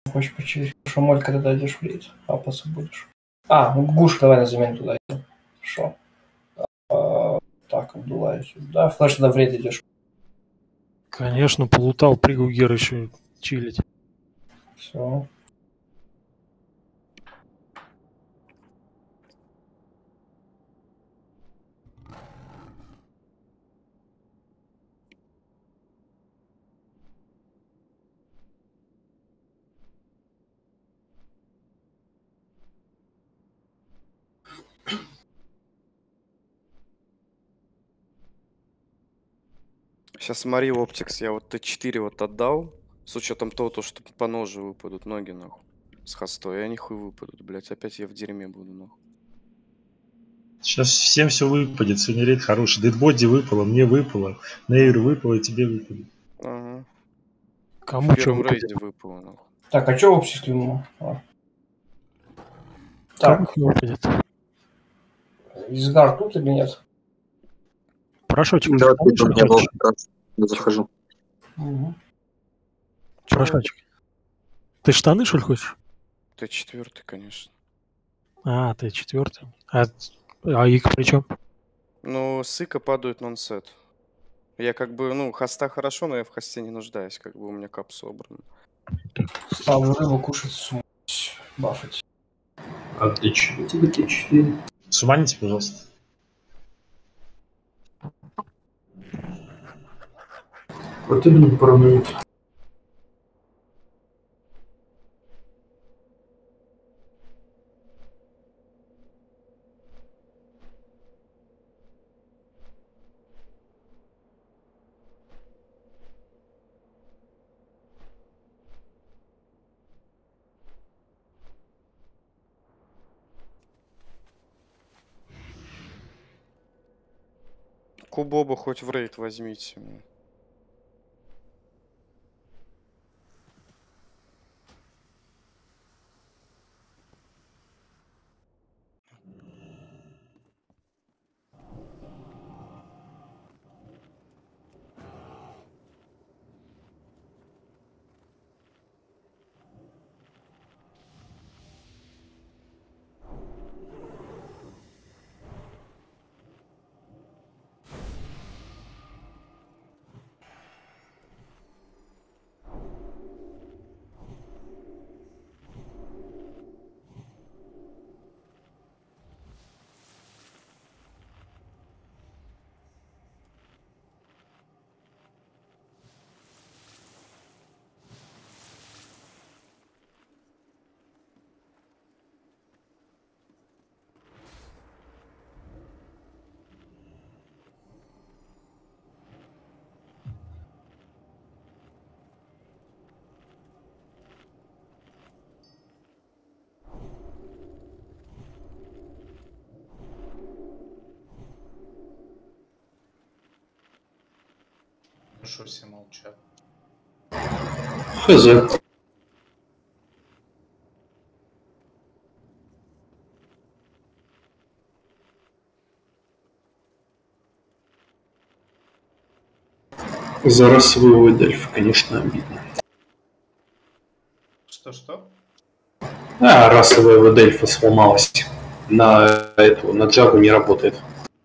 Хочешь почилить? Что, Моль, когда дойдешь в рейд, апаться будешь. Ну Гуш, давай на замену туда идем. Хорошо. Так, Абдулла сюда. Флэш туда в рейд идешь. Конечно, полутал, прыгал Гер еще чилить. Все. Сейчас смотри, Оптикс, я вот Т4 вот отдал, с учетом того, что по ножу выпадут ноги, нахуй, с хостой, и они хуй выпадут, блядь, опять я в дерьме буду, нахуй. Сейчас всем все выпадет, сегодня рейд хороший. Дедбоди выпало, мне выпало, Нейру выпало, и тебе выпадет. Ага. Кому В что первом выпадет? рейде выпало, нахуй. Так, а что в общем клюнул? Так, Кому выпадет? Изгар тут или нет? Порошочек, Да, ты тут у меня был как раз. Я захожу. Угу. Порошочек. Ты штаны, что ли, хочешь? Т4, конечно. Ты четвертый. А их при чем? Ну, сыка падают нонсет. Я как бы, ну, хоста хорошо, но я в хосте не нуждаюсь, как бы у меня кап собран. Стал рыбу кушать, сумать, бафать. А ты чего тебе Т4? Суманите, пожалуйста. Вот и блин, пару минут. Кубоба хоть в рейд возьмите. Хорошо, все молчат. Хз. За расового Дельфа, конечно, обидно. Что? Расовая Дельфа сломалась. На Джагу не работает.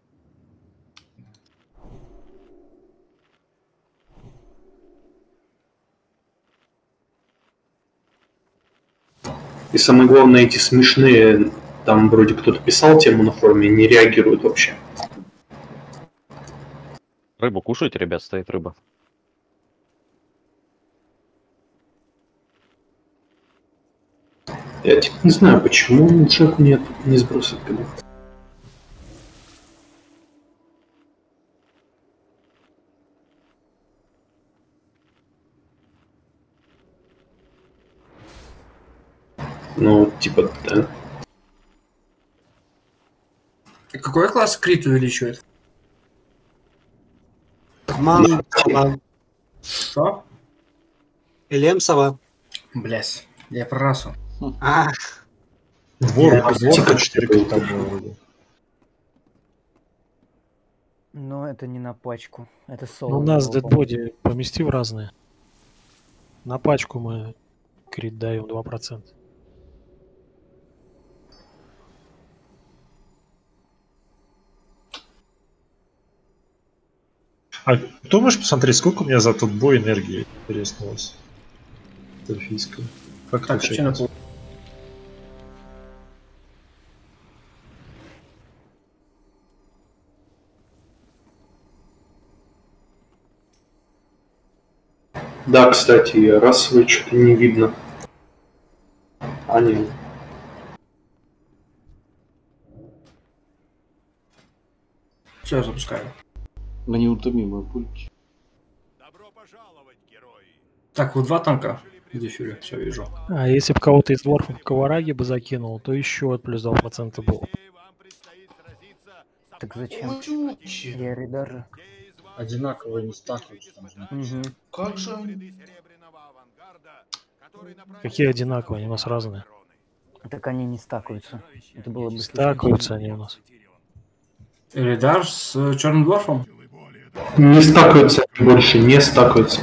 И самое главное, эти смешные, там вроде кто-то писал тему на форуме, не реагируют вообще. Рыбу кушаете, ребят, стоит рыба. Я типа не знаю, почему Джеку нет, не сбросит когда. Ну, типа, да. Какой класс крит увеличивает? Сова. Что? Элем Сова. Блять, я про расу. Двор, типа 4 крита было вроде. Но это не на пачку. Это Ну, соло. у нас его, по-моему. дедбоди помести в разные. На пачку мы Крит даем 2%. А кто можешь посмотреть, сколько у меня за тот бой энергии переснулось? Эльфийская. Как Так, это что на чекать? Да, кстати, расовые что-то не видно. А, нет. Все, запускаю. На неутомимую пульт. Так, вот 2 танка в дефюре, все вижу. А если бы кого-то из дворфов Кавараги бы закинул, то еще плюс 2% было. Так зачем? Я Ридар же. Одинаковые не стакаются там же. Угу. Как же они? Какие одинаковые, они у нас разные. Так они не стакаются. Это было бы Стакаются они у нас. Элидар с черным дворфом? Не стакаются больше, не стакаются.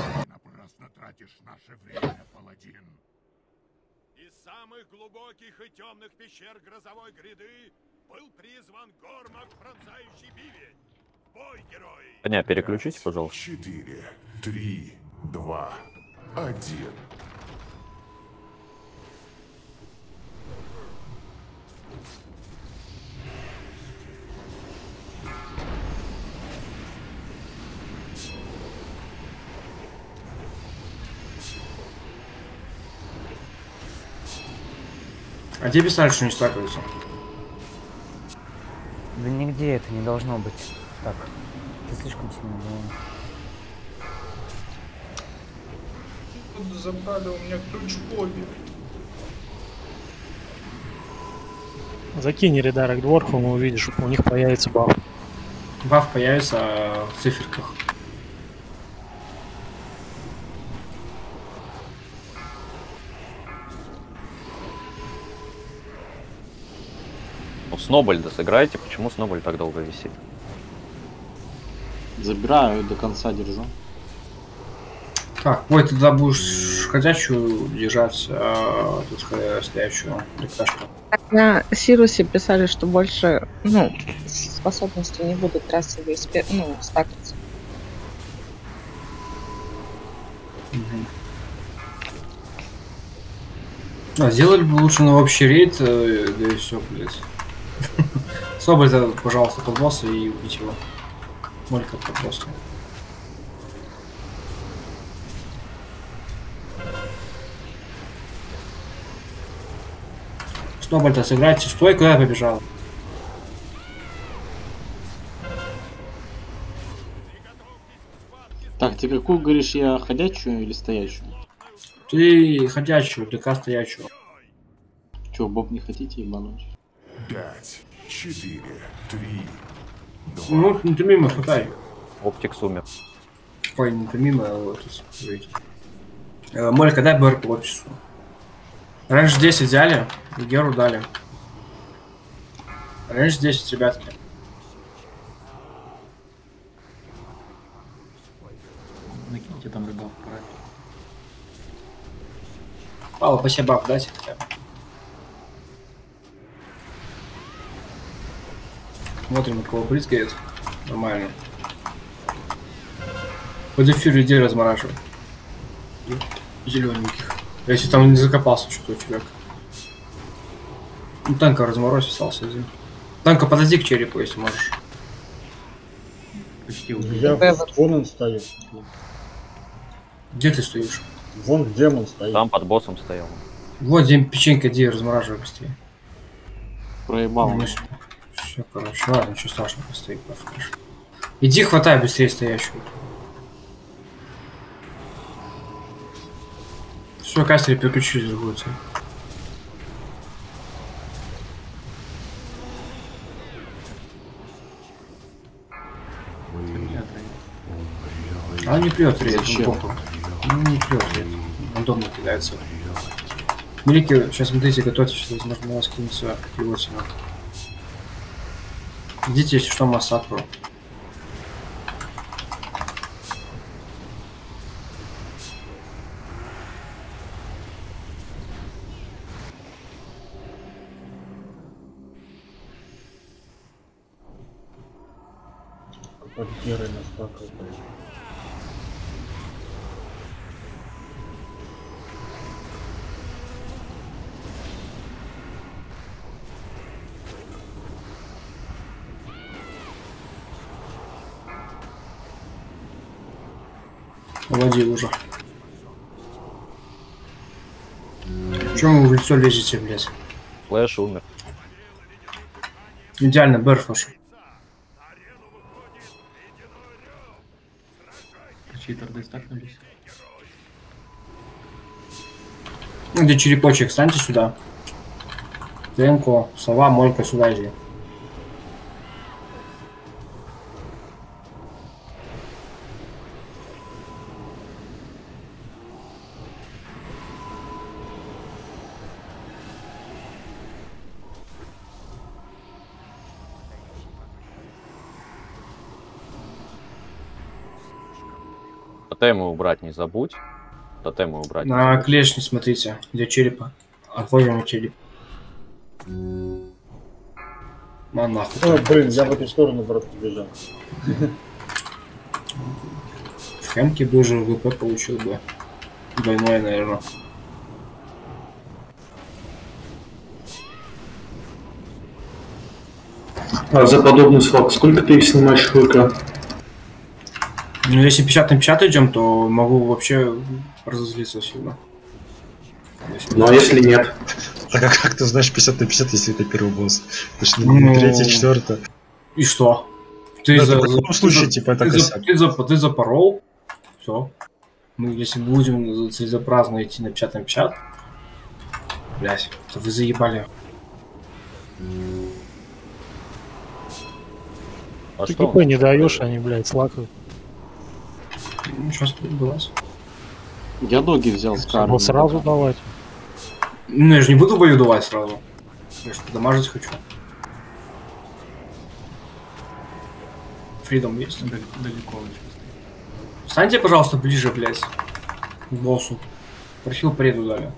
Из самых глубоких и темных пещер грозовой гряды был призван Гормак, пронзающий бивень. Бой, герои! Коня, переключите, пожалуйста. 4, 3, 2, 1. А где писали, что не стакаются? Да нигде это не должно быть. Так, ты слишком сильно делаешь. Забрали у меня ключ в обе. Закинь Ридара к дворфам и увидишь, у них появится баф. Баф появится в циферках. Ну, Снобальда сыграйте. Почему Снобаль так долго висит? Забираю, до конца держу. Так, ой, ты тогда будешь ходячую держать, а тут стоячую рикошку. На Сирусе писали, что больше, способности не будут трассовые, стакаться. А, сделали бы лучше на общий рейд, да и все, блядь. Соболь-то, пожалуйста, под босса и убить его. Молька под босса. Сноболь-то сыграйте. Стой, куда я побежал? Так, ты какую говоришь, я ходячую или стоячую? Ты ходячую, ДК стоячую. Че, Боб не хотите ебануть? 5, 4, 3, 2. Ну, не ты мимо хватай. Оптикс умер. Ой, не ты мимо, а вот тут. Молька, дай БР по офису. Раньше 10 взяли, и Геру дали. Раньше 10, ребятки. Накиньте там рыбак, правильно. Павел, спасибо, баф дайте хотя бы. Смотрим, на кого прыскает. Нормально. По дефюре людей размораживай. Зелененьких. Если там не закопался что-то человек. Ну, танка разморозь, остался один. Танка, подойди к черепу, если можешь. Почти Я вон он стоит. Где ты стоишь? Вон демон стоит. Там под боссом стоял. Вот, где печенька, иди размораживай быстрее. Проебал. Ну, все, короче, ладно, ничего страшного, постоит, повкрыш. Иди хватай быстрее стоящую. Все, кастери переключились в другую цель. А он не прет, рейд, ну не прет, рейд. Он дома кидается. Милики, сейчас смотрите, готовьтесь, что возможно на вас кинется пилотина. Идите, если что, массакру. Под герой настакал. Владил уже. Чему вы в лицо лезете, блядь? Флэш умер. Идеально, Берфош. Читер достакнулись. Ну, где черепочек, встаньте сюда. Тенко, сова, мойка, сюда иди. Тотемы убрать не забудь. Тотемы убрать. На клешни смотрите, где черепа. Отходим от черепа. На нахуй. Ой, блин, я в эту сторону просто бежал. В хемке бы уже ВП получил бы. Двойное, наверное. А за подобный слаг сколько ты снимаешь ВК? Ну, если 50 на 50 идем, то могу вообще разозлиться сильно. Ну, а если нет? Так а как ты знаешь 50 на 50, если это первый босс? Точнее, Ну, третий, четвертый. И что? Ты Ну, в любом случае, типа, это косяк. ты запорол. Все. Мы, если будем целесообразно идти на 50 на 50, блять, то вы заебали. А Ты что? КП не даешь, они, блядь, слакают. Ну, сейчас тут было. Я ноги взял с кармы. Вот сразу давать. Ну, я же не буду бою давать сразу. Я же подамажить хочу. Фридом есть? Далеко очень. Встаньте, пожалуйста, ближе, блядь, к боссу. Прохил преду дали.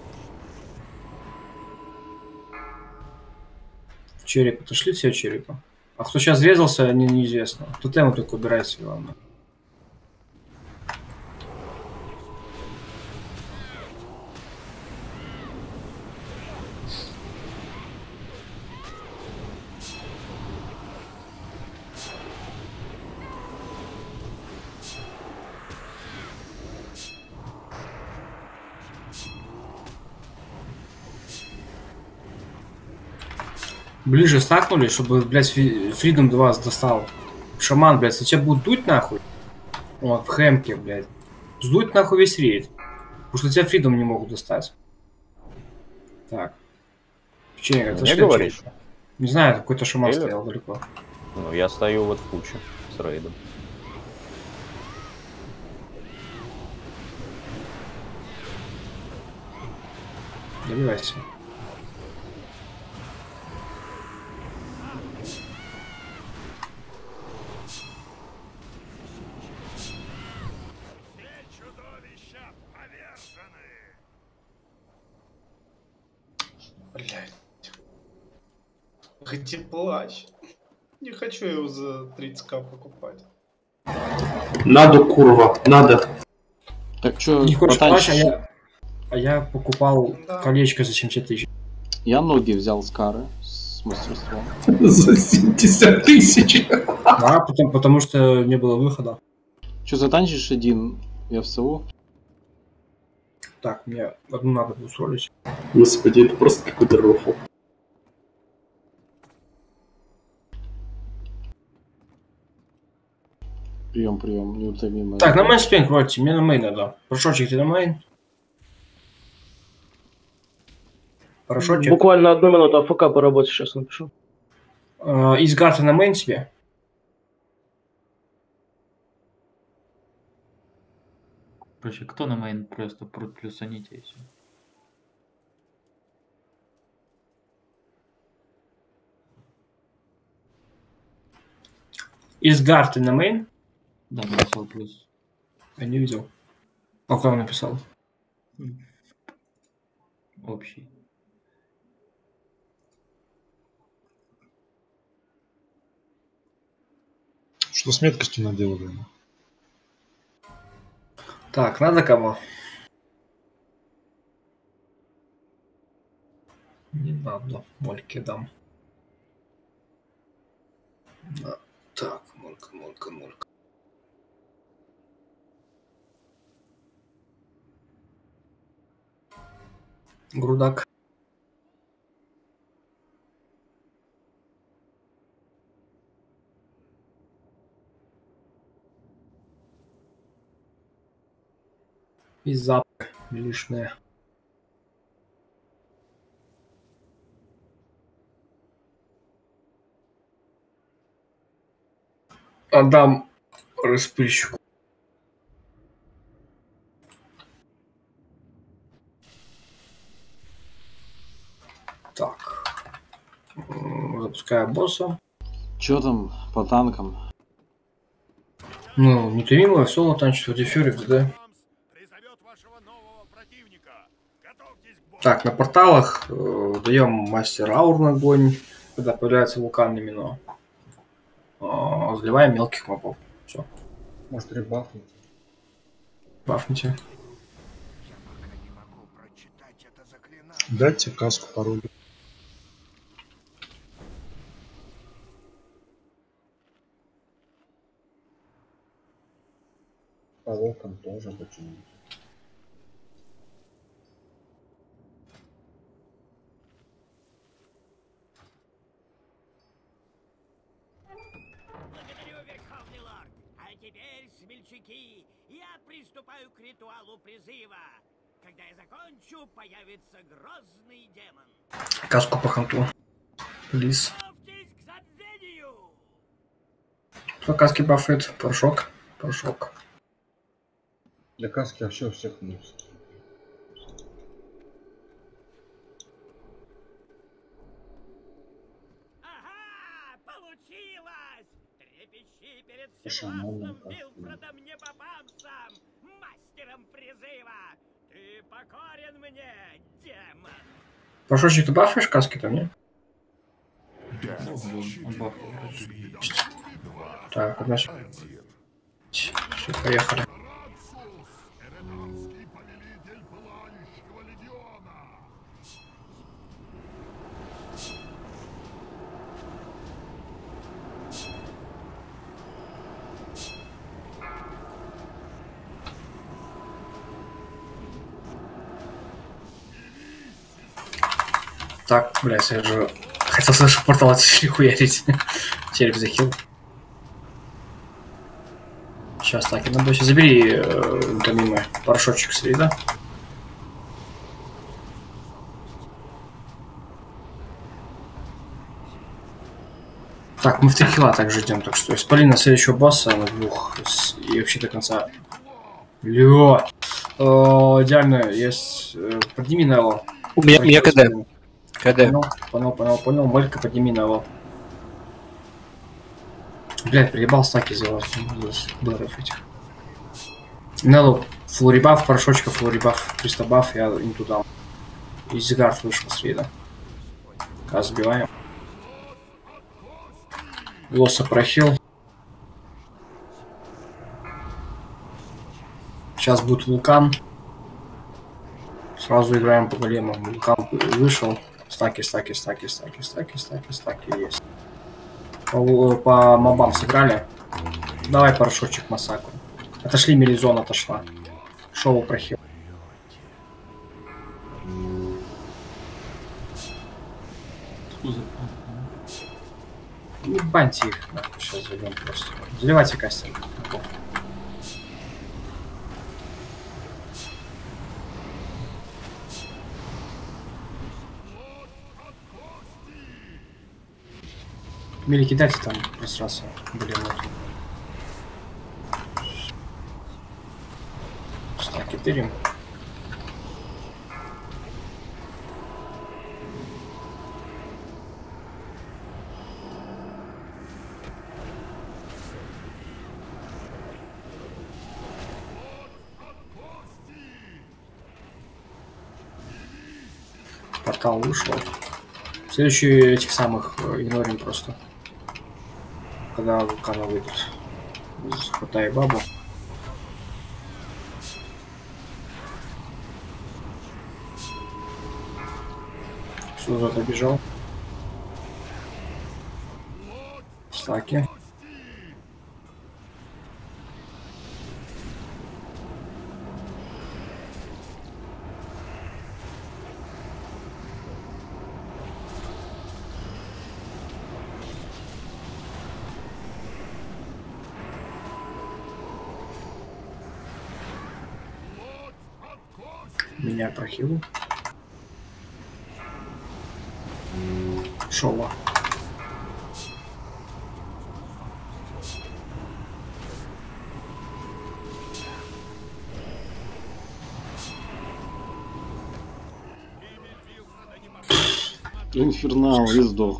Череп, отошли все черепа. А кто сейчас резался, неизвестно. Тотему только убирайте, главное. Ближе стакнули, чтобы, блядь, Фридом до вас достал. Шаман, блядь, если тебя будут дуть нахуй. Вот, в хэмке, блядь. Сдуть нахуй весь рейд. Потому что тебя Фридом не могут достать. Так. Печенье, это Мне говоришь? Не знаю, какой-то шаман Или? стоял далеко. Ну, я стою вот в куче с рейдом. Добивайся. Блядь. Хоть и плачь. Не хочу его за 30к покупать. Надо, курва, надо. Так что, Не хочешь плачь, а я покупал колечко за 70 тысяч. Я ноги взял с кары с мастерством. За 70 тысяч. Да, потому что не было выхода. Че, затанчишь один ФСУ? Так, мне одну надо было сролить. Господи, это просто какой-то рофл. Прием, неутомимый. Так, на мейн спинг вроде, мне на мейн надо. Порошочек, ты на мейн? Порошочек. Буквально 1 минуту АФК поработать сейчас напишу. Из гарта на мейн себе. Короче, кто на мейн просто плюсаните и все. Из гарта на мейн? Да, написал плюс. Я не видел. А кто написал? Общий. Что с меткостью наделали? Так, надо кому? Не надо, мольки дам. Да. Так, молька. Грудак. И запах лишнее. Отдам распыльщику. Так. Запускаю босса. Чё там по танкам? Ну, неутомимое соло танчит вроде Фьюри в ДД. Так, на порталах даем мастер аур на огонь, когда появляется вулкан Мино. Заливаем мелких мобов. Все. Может ребафнуть? Бафните. Дайте каску пароль. По волкам тоже почему-то. Смельчаки, я приступаю к ритуалу призыва. Когда я закончу, появится грозный демон. Каску по ханту. Лис. Кто каски бафает? Порошок. Для каски вообще у всех минус. Ага, получилось! Трепещи перед всевластным Вилфредом Непопамсом, мастером призыва! Ты покорен мне, демон! Порошочек, ты бафаешь каски-то, не? Так, одна. Все, поехали. Так, блядь, я же хотел слышать портал отсюда хуярить. Череп захил. Сейчас так, на боссе забери мимо порошочек с вида. Так, мы в 3 хила также идем, так что исполина следующего босса на 2 и вообще до конца. Лё, идеально, есть. Подними на его. У меня КД. Понял. Молька, подними на его. Блядь, приебал стаки сделать. Блэров этих. Неллу, флорибаф, порошочка, флорибаф, 300 баф, я им туда. И Зигард вышел с рейда. Каз сбиваем. Лоса прохил. Сейчас будет вулкан. Сразу играем по голему. Вулкан вышел. Стаки есть. По мобам сыграли. Давай порошочек массакру. Отошли, Мелизон отошла. Шоу прохил. Не баньте их, нахуй, сейчас зайдем просто. Заливайте кастер. Мили, кидайте там просраться. Блин, вот. Стаки тырим. Портал вышел. Следующие этих самых игнорим просто. Когда вулкана выйдут. Хватай бабу. Все, зато бежал. Стаки. Меня прохилу. Шоу. Инфернал и сдох.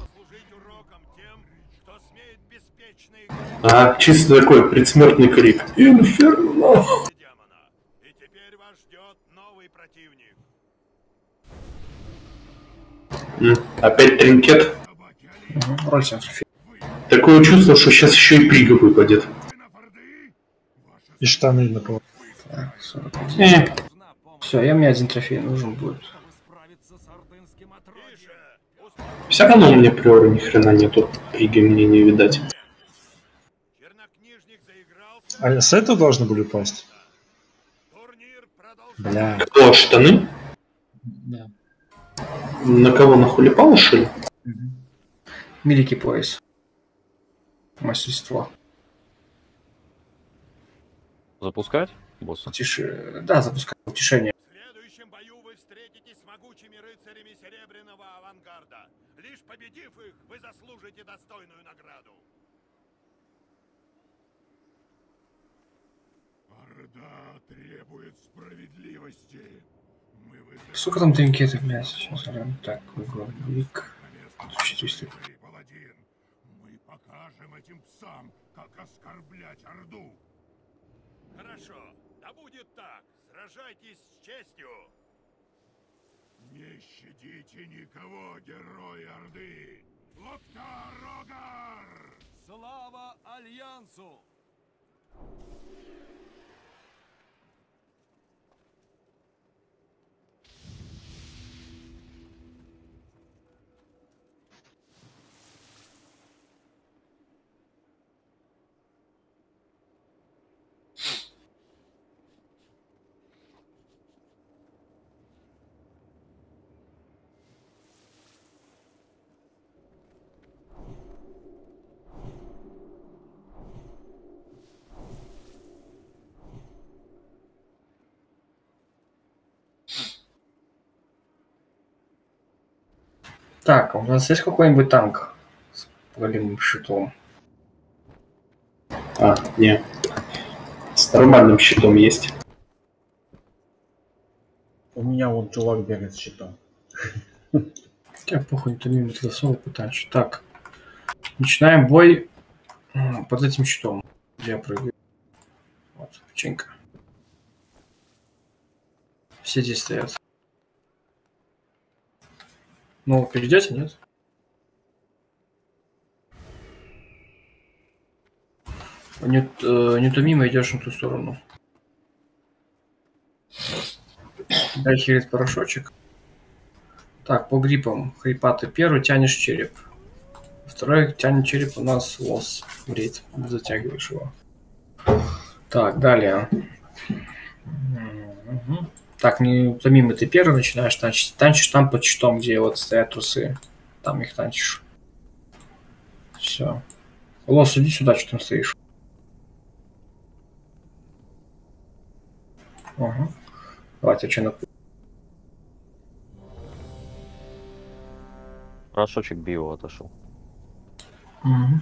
А, чисто такой предсмертный крик. Инферно! Опять тринкет? Такое чувство, что сейчас еще и Прига выпадет. И штаны на пол. Все, я мне один трофей нужен будет. Все равно у меня приора ни хрена нету. Приги мне не видать. А с этого должны были упасть? Бля. Кто, штаны? Да. На кого, на хулипала, что ли? Великий пояс. Мастерство. Запускать босса? Тише. Да, запускать. Утешение. В следующем бою вы встретитесь с могучими рыцарями Серебряного авангарда. Лишь победив их, вы заслужите достойную награду. Орда требует справедливости. Сколько там тринкеты, блядь? Сейчас, так, вик. 400. Мы покажем этим псам, как оскорблять Орду. Хорошо, да будет так. Сражайтесь с честью. Не щадите никого, герои Орды. Локтар Рогар! Слава Альянсу! Так, у нас есть какой-нибудь танк с голимым щитом? А, не. С нормальным щитом есть. У меня вон чувак бегает с щитом. Я похуй, то мимо голосового пытаюсь. Так, начинаем бой под этим щитом. Я прыгаю. Вот, печенька. Все здесь стоят. Ну, перейдете, нет? Нет, не то мимо идешь на ту сторону. Дай хилит порошочек. Так, по гриппам. Хрипаты. Первый тянешь череп. Второй тянет череп у нас лос. Вред. Затягиваешь его. Так, далее. Угу. Так, не помимо ты первый начинаешь танчить. Танчишь там под щитом, где вот стоят трусы. Там их танчишь. Все. Лос, иди сюда, что там стоишь. Ага. Давайте, что на... Порошочек био отошел. Угу.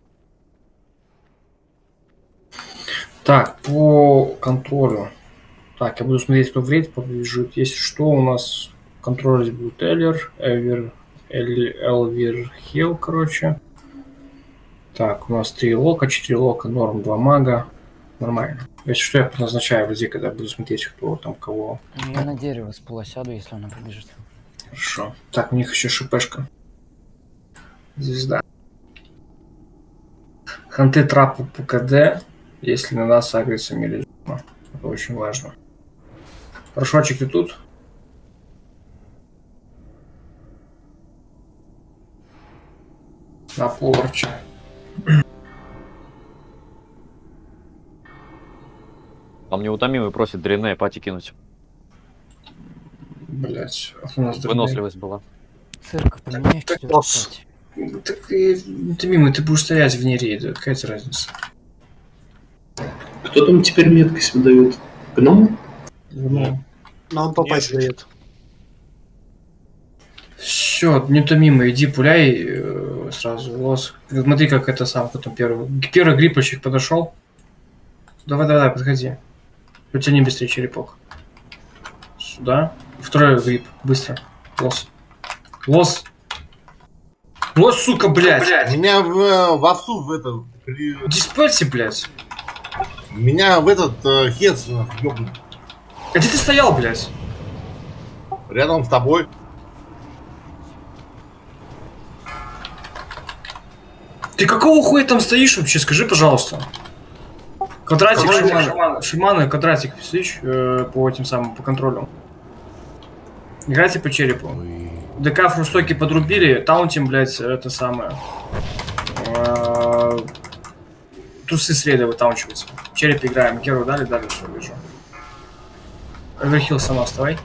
Так, по контролю. Так, я буду смотреть, кто в рейд побежит. Если что, у нас контроль будет Эльвер, Эльвер Хилл, короче. Так, у нас 3 лока, 4 лока, норм, 2 мага. Нормально. Если что, я назначаю везде, когда буду смотреть, кто там кого. Я на дерево с пола сяду, если она побежит. Хорошо. Так, у них еще шипешка. Звезда. Ханты трапу по КД. Если на нас агрится милизма. Это очень важно. Порошочек, ты тут? На порче. Там неутомимый просит дрянные пати кинуть. Блять, у нас выносливость была. Цирка, поменяй 4-5. Так ты мимо, ты будешь стоять вне рейда, какая тебе разница? Кто там теперь меткость выдает? Гном? Гном. Но он попасть дает. Все, не томимо, иди пуляй сразу. Лос. Смотри, как это сам, кто там первый. Первый гриппочек подошел. Давай, подходи. Потяни быстрее черепок. Сюда. Второй грипп, быстро. Лос. Лос, сука, блядь! Меня в овцу в этот... Диспельси, блядь. Меня в этот хец ёбнул. А где ты стоял, блядь? Рядом с тобой. Ты какого хуя там стоишь вообще? Скажи, пожалуйста. Квадратик, шиманы, квадратик, слышь, по этим самым, по контролю. Играйте по черепу. ДК фрустоки подрубили, таунтим, блядь, это самое. Тусы среды вытаунчиваются. Череп играем, Геру дали, все, вижу. Эверхилл сама вставай.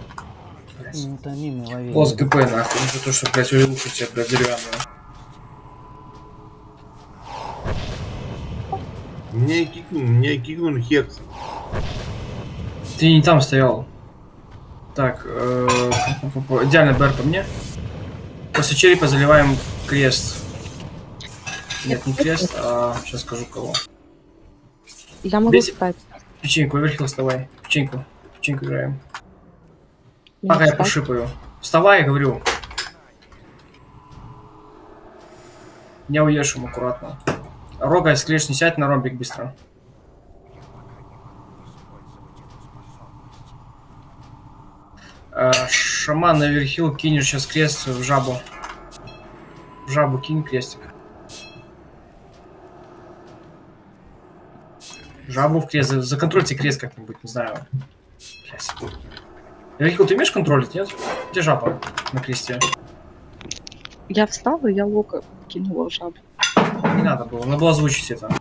Лос ГП нахуй, за то, что, блядь, улучшить тебя, блядь, деревянную. Мне кикнули хекс. Ты не там стоял. Так, идеально БР по мне. После черепа заливаем крест. Нет, не крест, а сейчас скажу кого. Я могу спать. Печеньку, Эверхилл, вставай. Печеньку играем. Ага, я пошипаю. Вставай, говорю. Не уешим аккуратно. Рога, если клеш не сядь на ромбик быстро. Шаман на Эверхилл, кинешь сейчас крест в жабу. В жабу кинь крестик. Жабу в крест. Законтрольте крест как-нибудь, не знаю. Эверхилл, ты умеешь контролить, нет? Где жаба на кресте? Я встала, я лука кинула в жабу. Не надо было озвучить это.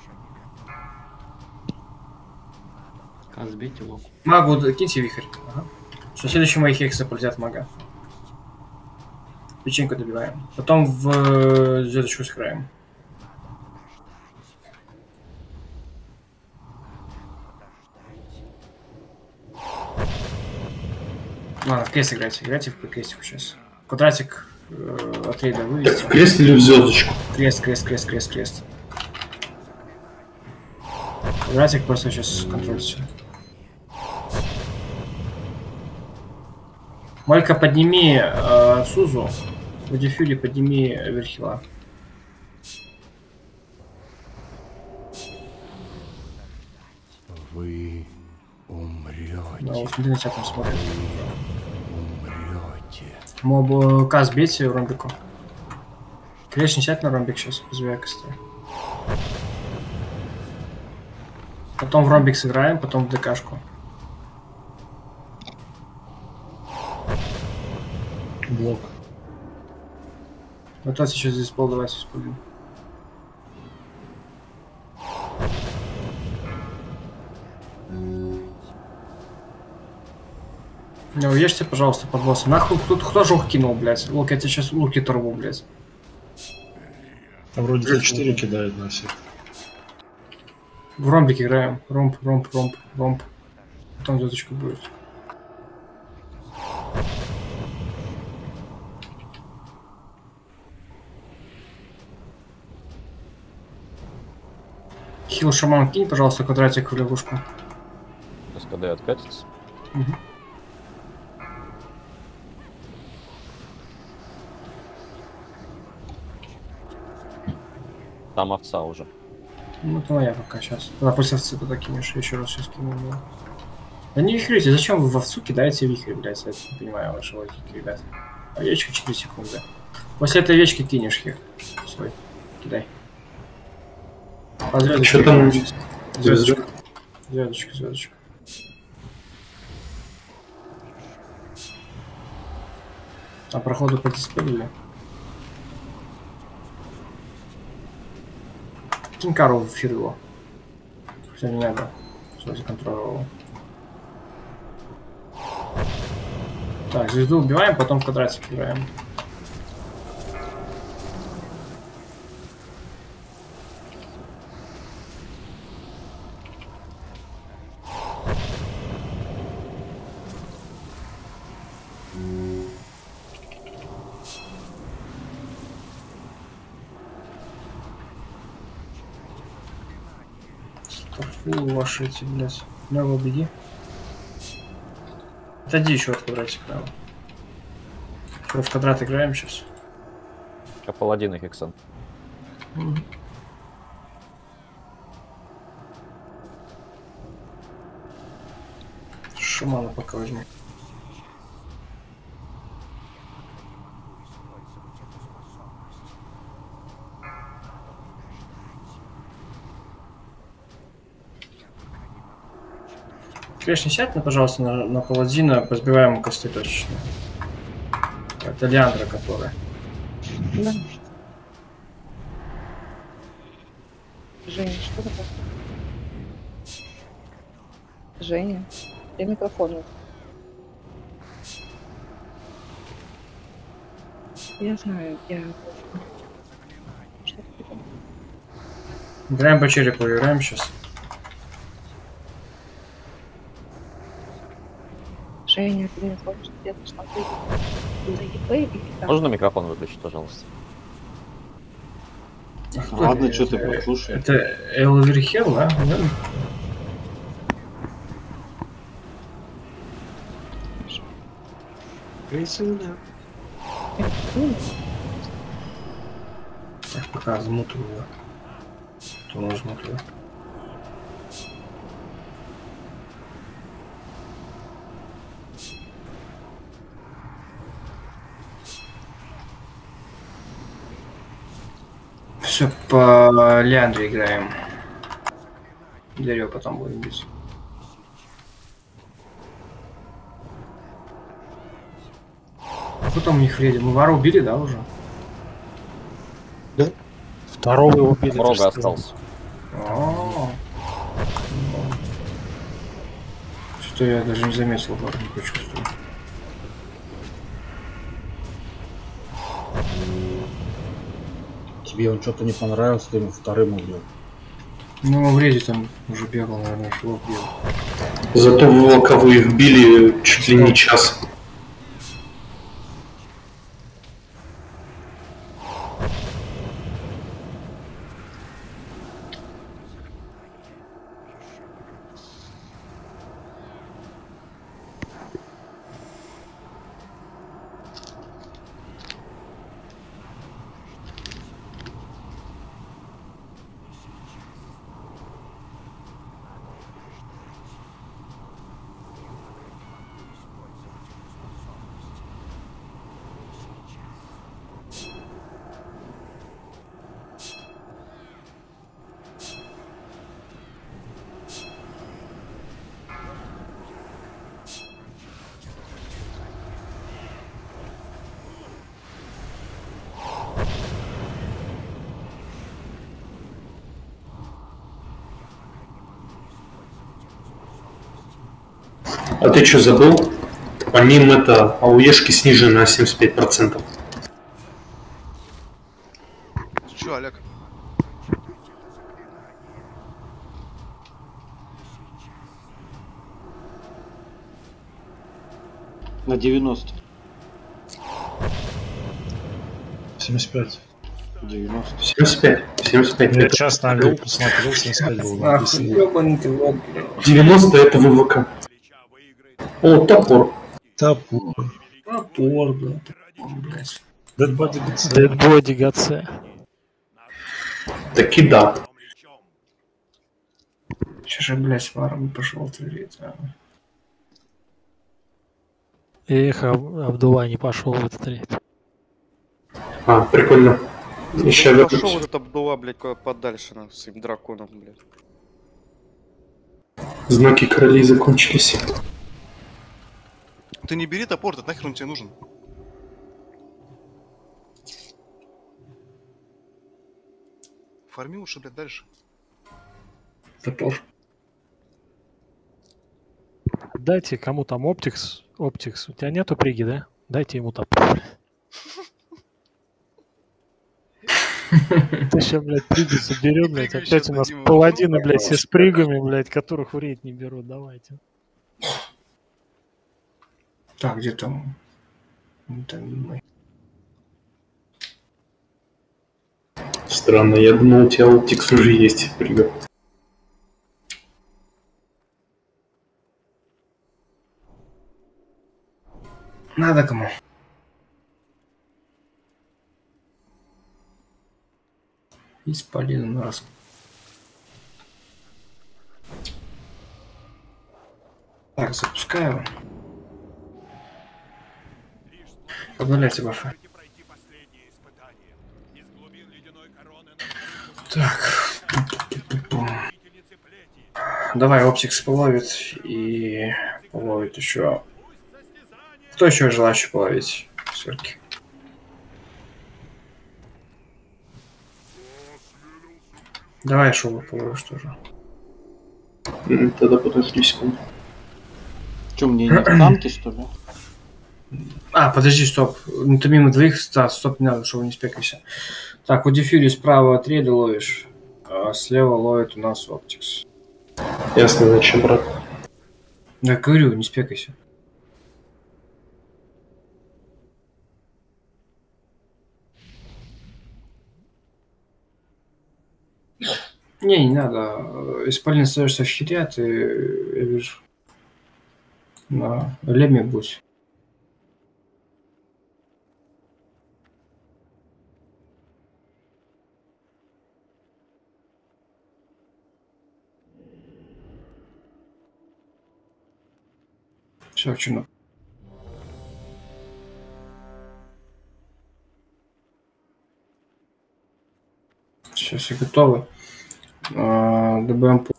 Сбейте лук. Магу киньте вихрь. Ага. Что следующие мои хексы полетят мага. Печеньку добиваем. Потом в звездочку сыграем. Ладно, в крест играйте. Играйте в крестику сейчас. Квадратик от рейда вывести. В крест или в звездочку? Крест. Квадратик просто сейчас контролится. Малька, подними Сузу. В дефюле подними Эверхилла. Вы умрете. Да, вот на тебя там смотрит. Умрете. Моб Каз бейте ромбику. Клеш не сядь на ромбик сейчас, вызывай косты. Потом в ромбик сыграем, потом в ДКшку. Блок. Вот вот сейчас здесь пол, давайте используем. Не уешьте, пожалуйста, под боссом. Нахуй кто жух кинул, блядь. Лук, я тебе сейчас луки торву, блядь. А вроде 4 кидает на всех. В ромбик играем. Ромб. Потом звездочка будет. Хил шаман кинь, пожалуйста, квадратик в лягушку. СКД откатится. Угу. Там овца уже. Ну, это моя пока сейчас. Тогда после овцы туда кинешь, еще раз сейчас кину. Да не вихрите, зачем вы в овцу кидаете вихрь, блядь? Я не понимаю ваши логики, ребят. Овечка 4 секунды. После этой овечки кинешь хер. Свой. Кидай. Что там? Звездочка. Звездочка, звездочка. А проходу подиспелили? Кинь кару в эфир его. Хотя не надо. Все законтролировал. Так, звезду убиваем, потом в квадратик играем. Фу, ваши эти, блядь. Лево, беги. Отойди еще от квадратика, лево. Что, в квадрат играем сейчас? Я паладин и Хексон. Шамана пока возьму. Конечно, сядь, пожалуйста, на паладина, позбиваем ему косты точечно. Это Лиандра, которая. Да. Женя, что такое? Женя, где микрофон? Я знаю, я... Что ты там? Играем по черепу, играем сейчас. Женя, ты мне хочешь где-то смотреть за ЕП или так? Можно микрофон выключить, пожалуйста? Ладно, что ты послушай. Это Элверхел, да? Так, пока замуту его. То он замуту. Все, по Лиандре играем. Дерево потом будем бить. Кто там у них вреден? Мы Вара убили, да, уже? Да. Второго его убили. Много остался. Что я даже не заметил, Вара, не почувствовал. Тебе он что-то не понравился, ты ему вторым убил. Ну, в рейде там уже бегал, наверное, шло бил. Зато в Волкову их били чуть ли не час. А ты что, забыл? По ним это АУЕшки снижены на 75%. Че, Олег? На 90. 75. 90. 75. 75. Я час навел, посмотрел, 75 был написан. 90 это ВВК. О, топор. Топор. Топор, да. Блять. Дэдбоди ГЦ. Дэдбоди ГЦ. Таки да. Сейчас же, блять, Варом пошел творить. Эх, Абдулла не пошел в этот рейд. А, прикольно. Еще Пошел вот этот Абдулла, блядь, куда подальше, на, с своим драконом, блядь. Знаки королей закончились. Ты не бери топор, ты нахер он тебе нужен? Фарми лучше, блядь, дальше. Топор. Дайте кому там Оптикс. Оптикс, у тебя нету приги, да? Дайте ему топор. Ты сейчас, блядь, приги соберем, блядь. Опять у нас паладины, блядь, все с пригами, блядь, которых в рейд не берут. Давайте. Так, где там? Там... Странно, я думал, у тебя Оптикс уже есть прига. Надо кому? Исполин на раз. Так, запускаю. Обновляйте бафы. Так. Давай, Оптикс половит и половит еще. Кто еще желающий половить сверки? Давай, шубу половишь тоже. Тогда подожди секунду. Че, мне не в танке, что ли? А, подожди, стоп. Ну ты мимо двоих, да, стоп, не надо, чтобы не спекайся. Так, у Дефюри справа отряды ловишь, а слева ловит у нас Оптикс. Ясно, зачем, брат. Да, говорю, не спекайся. Не надо. Исполин остаешься в хире, ты, я вижу, на леме будь. Все, чино. Сейчас все готовы. ДБМ.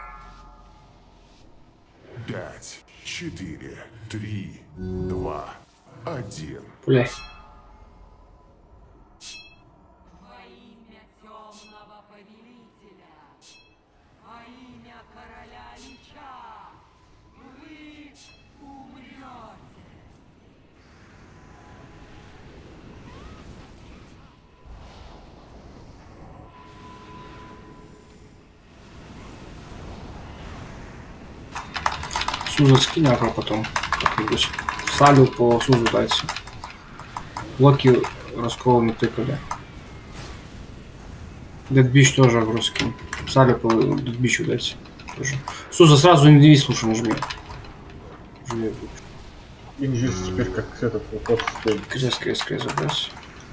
5, 4, 3, 2, 1. Пуляй. Суза скинь, а потом как-нибудь салю по Сузу дайте. Локи расколами тыкали. Дедбич тоже агро скинь. Салю по Дедбичу дайте. Тоже. Суза сразу не слушай, нажми. Инжиз теперь как этот вот стоит. Крест забрось.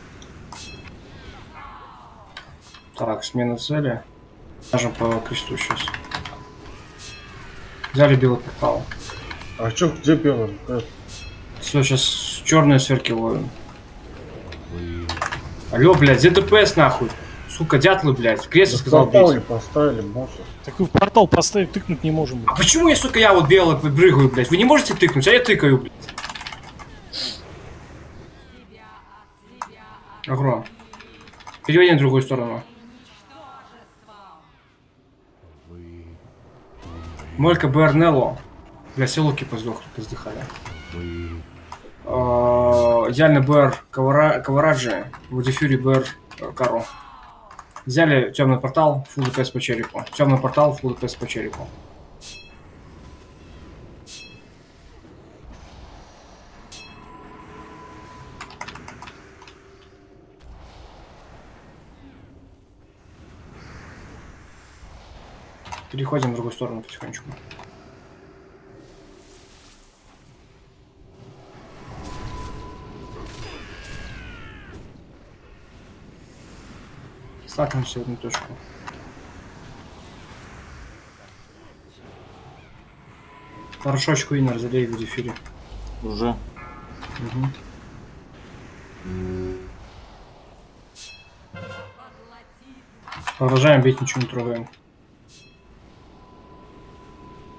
Так, смена цели. Нажим по кресту сейчас. Взяли белый портал. А чё, где белый? Все, сейчас черные сверки ловим. Алло, блядь, где ДПС нахуй? Сука, дятлы, блядь. Крест сказал бить. Портал не поставили, босса. Так вы в портал поставить, тыкнуть не можем. А почему я, сука, я вот белый прыгаю, блядь? Вы не можете тыкнуть, а я тыкаю, блядь. Агро. Переводи на другую сторону. Молька Бернелло. Бля, все луки поздыхали. Идеальный БР Кавараджи. Вудифюри БР Каро. Взяли темный портал, фул ДПС по черепу. Темный портал, фул ДПС по черепу. Переходим в другую сторону потихонечку. Стакнемся в одну точку. Порошочку иннер залей в эфире. Уже. Угу. Продолжаем бить, ничего не трогаем.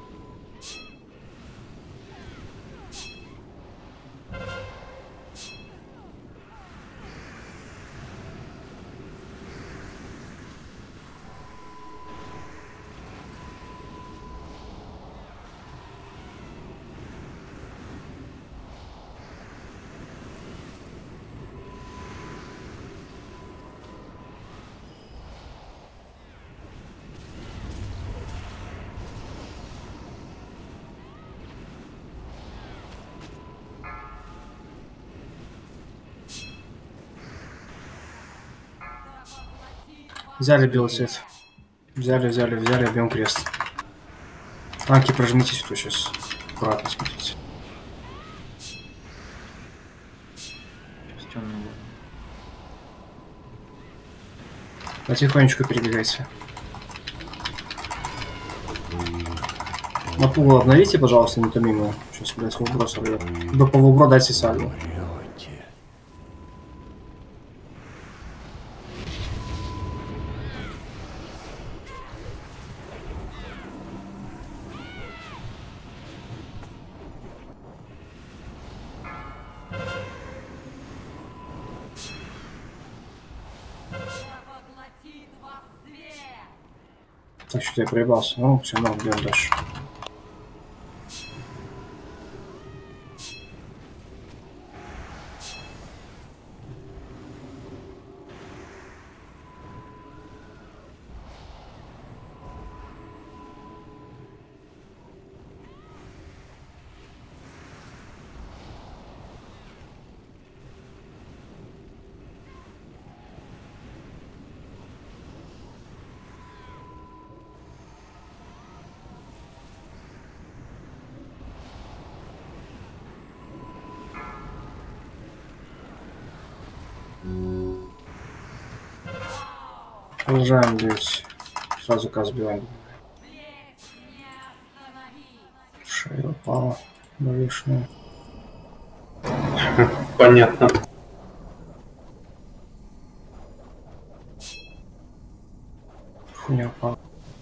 Взяли белый цвет. Взяли, бьем крест. Танки, прожмитесь тут сейчас. Аккуратно смотрите. Потихонечку передвигайся. На пугу обновите, пожалуйста, не томимо. Сейчас, блядь, в убро сорвет. До полубро дайте сальву. Так, что я проебался. Ну, все равно идем дальше. Продолжаем бить. Сразу каз сбиваем. Шея упала на вишню. Понятно. Хуйня упала.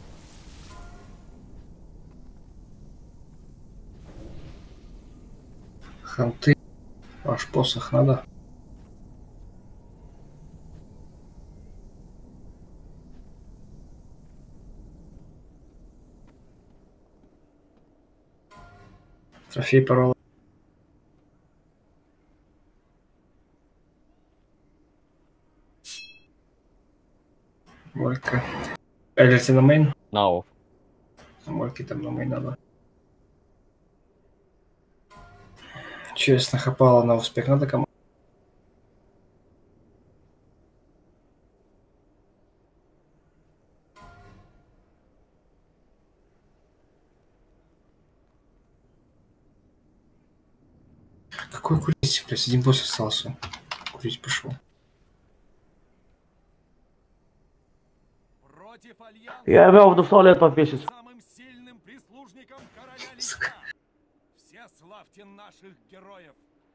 Ханты. Ваш посох надо. Трофей парола. Молька. Элерти на мейн? На офф. Мольки там на мейн надо. Честно, хапала на успех надо кому? Какой курить, блядь, один босс остался. Курить пошел. Я вел в 100 лет повесить. Все славьте наших героев.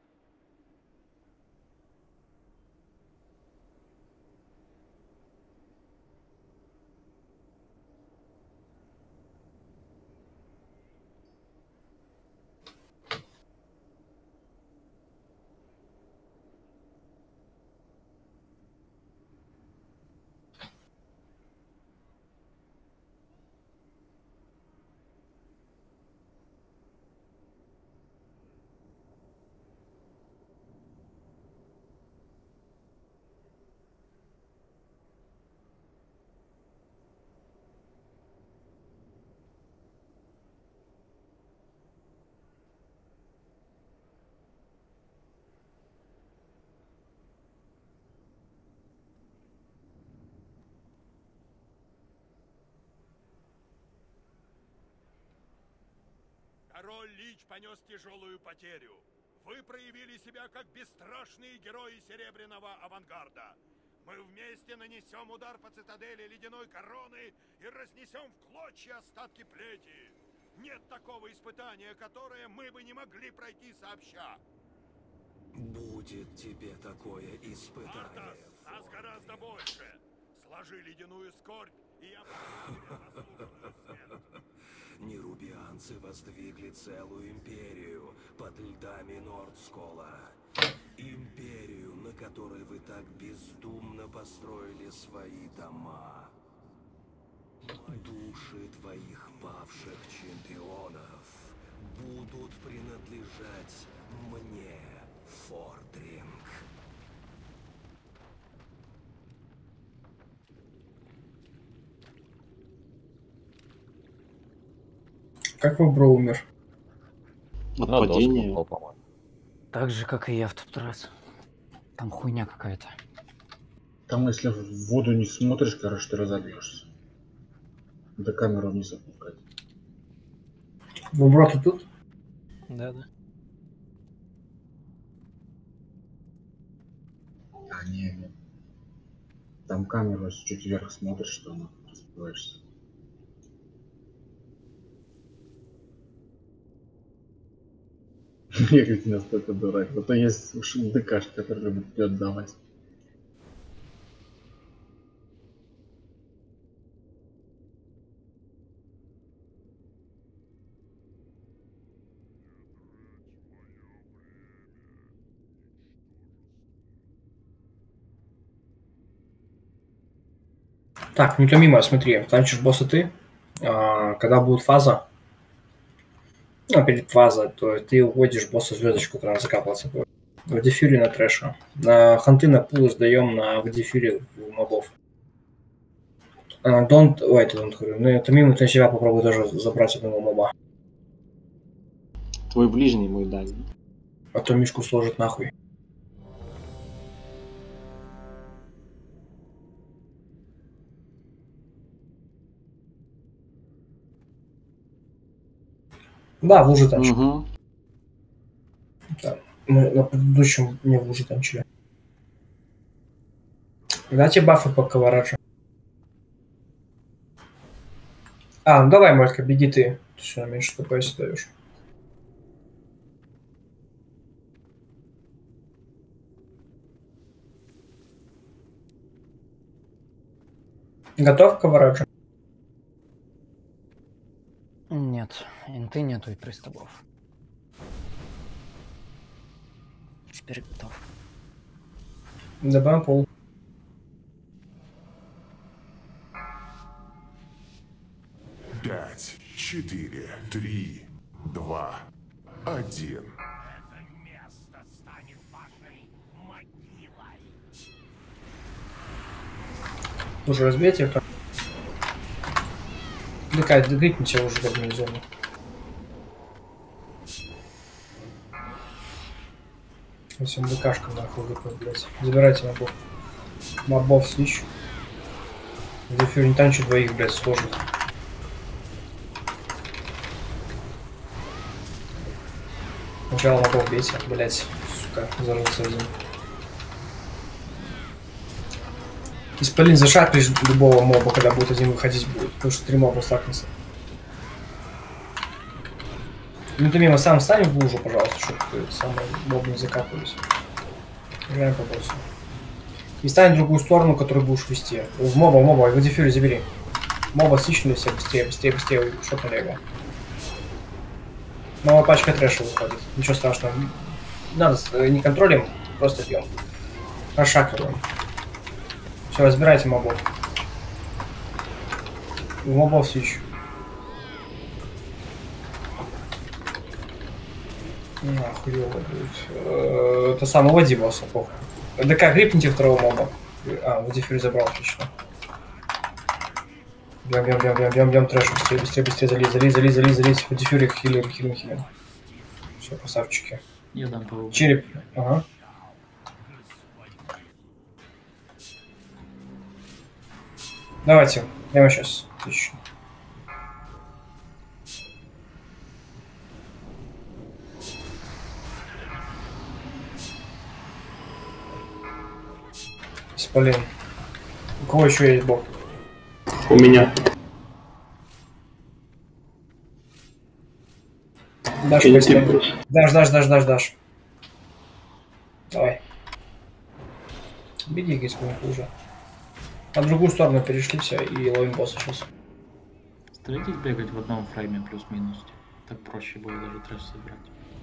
Король Лич понес тяжелую потерю. Вы проявили себя как бесстрашные герои Серебряного авангарда. Мы вместе нанесем удар по цитадели Ледяной Короны и разнесем в клочья остатки плети. Нет такого испытания, которое мы бы не могли пройти сообща. Будет тебе такое испытание. Артас, нас гораздо больше. Сложи ледяную скорбь, и я Нерубианцы воздвигли целую империю под льдами Нордскола. Империю, на которой вы так бездумно построили свои дома. Души твоих павших чемпионов будут принадлежать мне, Фордринг. Как Вобро умер? От падения. Так же, как и я в тот раз. Там хуйня какая-то. Там, если в воду не смотришь, короче, ты разобьешься. До камеру не запускать. Буброки тут? Да. А, не. Там камеру, если чуть вверх смотришь, то она разбиваешься. Я как настолько дурак. А то есть ДКш, который любит вперед давать. Так, не томимо, смотри, танчишь босса ты, когда будет фаза, перед фазой, то ты уводишь босса звездочку, когда она закапываться будет. В дефюре на трэша. На ханты на пулы сдаем в дефюре в мобов. Don't, ну томимо ты на себя попробуй тоже забрать одного моба. Твой ближний мой дальний. А то мишку сложит нахуй. Да, в луже танчили. Угу. Да. Мы на предыдущем не в луже танчили. Дайте бафы по Кавараджу. Ну давай, Малька, беги ты. Ты все, меньше КПС даешь. Готов к Кавараджу? Нет, инты нету и приступов. Теперь готов. Добавим пол. Пять, 4, 3, 2, 1. Уже разбейте их. Догритните уже в одну зону. Всем ДКшка нахуй выпадет, блядь. Забирайте мобов. Мобов свищ. Дефюр не танчит двоих, блядь, сложит. Сначала мобов бейте, блядь, сука, зажился один. Исполин зашаклишь любого моба, когда будет один выходить будет, потому что 3 моба стакнется. Ну ты мимо сам встань в лужу, пожалуйста, чтобы ты самые мобы не закапывались. Играем по боссу. И стань в другую сторону, которую будешь вести. В моба, в дефюре забери. Моба стичнули все, быстрее, шот налево. Новая пачка трэша выходит, ничего страшного. Надо, не контролим, просто пьем. Прошакиваем. Все, разбирайте мобов. В мобов свич. Хуёво будет. Это самое, уводи босса, похуй. ДК, грипните второго моба. В дефюре забрал, отлично. Бьем трэш, быстрее, залезь. В дефюре хилим. Все, красавчики. Я дам по череп, ага. Давайте, прямо сейчас. Отлично. Исполин. У кого еще есть бог? У меня. Даш. Давай. Беги, если не хуже. На другую сторону перешли все и ловим босса сейчас. Старайтесь бегать в одном фрейме плюс-минус. Так проще будет даже трэш собрать.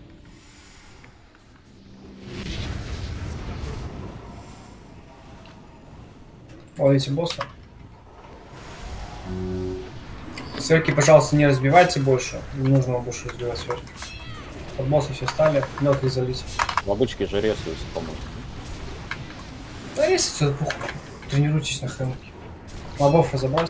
Ловите босса. Сверки, пожалуйста, не разбивайте больше. Не нужно больше разбивать сверки. Под босса все стали, мелко залить. Лобычки же резаются, по-моему. Да резать все, похуй. Тренируйтесь на хренке. Мобов разобрать.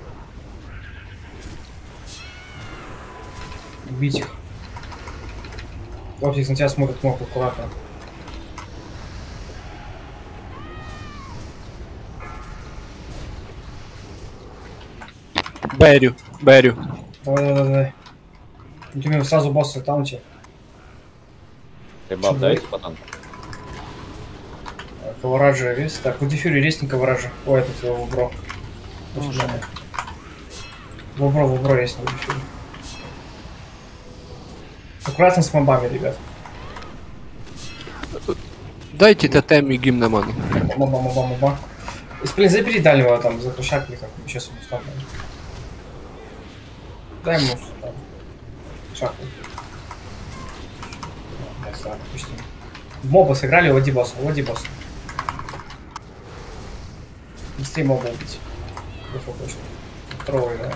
Убить их. Оптикс на тебя смотрит мог аккуратно. Берю. Давай. Ты мне сразу босса таунти. Ты баб дайте, пацан. Кавараджа весь. Так, в дефюре ресни Кавараджа. Ой, этот его Вобро. Вобро есть на дефюре. Аккуратно с мобами, ребят. Дайте тотем и гимн на ману. Моба. Блин, забери дальнего там, за шаг или как. Сейчас ему стану. Дай ему там. Шаг. Допустим. Моба сыграли, уводи босса. Быстрее моба убить. Второго играем.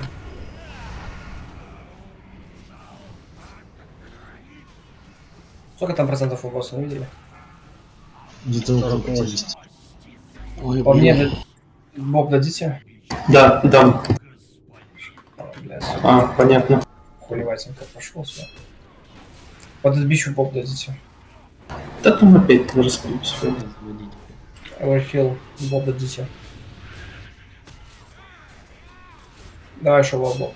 Сколько там процентов у босса, видели? Где-то около 50. Ой, по мне, Боб дадите? Да, дам. Понятно. Хуливатенько пошел сюда. Под отбичу Боб дадите. Да там опять распились. Эверхилл, Боб дадите. Давай, что Боб.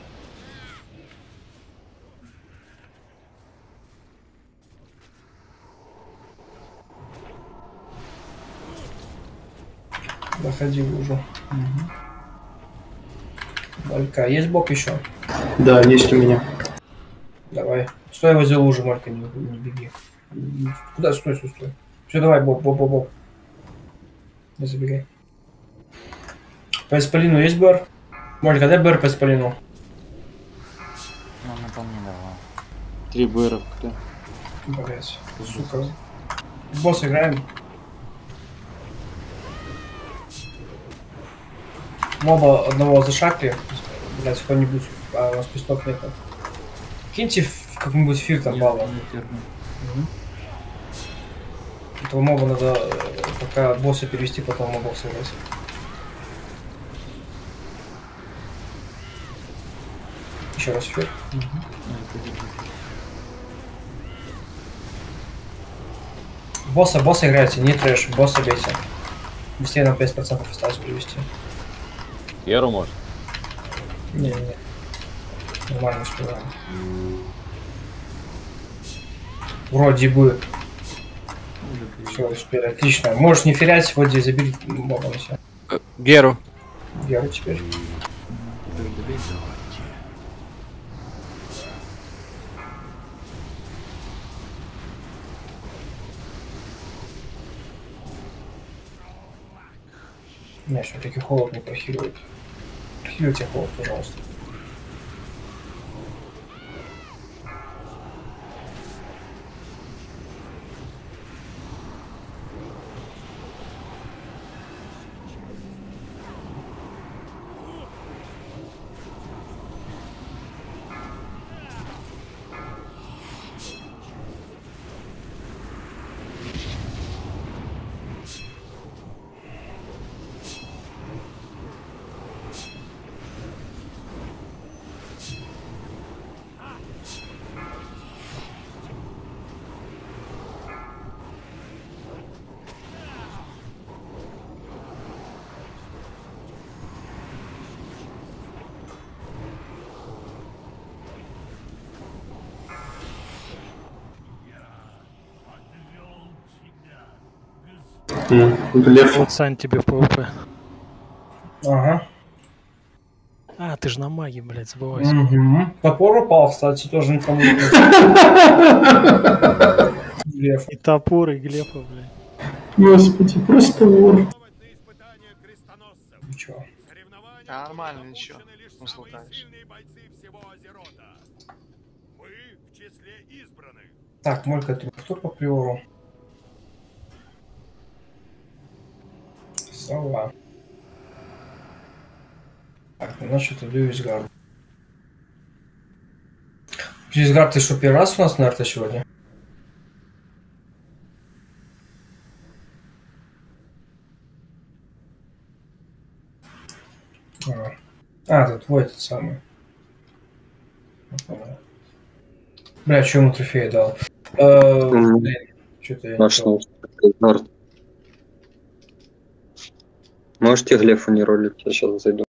Доходи уже. Малька, есть боб еще? Да, есть у меня. Давай. Стой возле лужи, Малька, не беги. Куда? Стой. Все, давай, боб. Не забегай. По исполину есть БР? Малька, дай БР по исполину. Ну, по мне давай. 3 БР, да. Блять, сука. Босс играем. Моба одного зашакли. Блять, кто-нибудь. А у нас писток нету. Киньте в какой-нибудь фир там балла. Этого моба надо пока босса перевести, потом мобов сыграть. Еще раз фир. Босса играйте, не трэш, босса бейте. Быстрее нам 5% осталось перевести. Керу может? Не. Нормально успеваем. Вроде бы. Все, успели. Отлично. Можешь не ферять, вот здесь забери моба все. Геру теперь. Не, все-таки холод не прохиливает. Прохиливайте холод, пожалуйста. Глеф. Вот Сань тебе в ПВП. Ага. А, ты же на маге, блядь, забывайся. Топор упал, кстати, тоже никому не Глеф. И топор, и Глефа, блядь. Господи, просто вор. Ничего. Нормально, ничего. Ну, слутаешь. Так, Молька, ты кто по приору? Сова. Так, значит, Льюисгард. Льюисгард, ты что, первый раз у нас на арте сегодня? Это твой этот самый. Бля, что ему трофей дал? Блин, что-то я нашел. Можете Глефу не ролить, я сейчас зайду.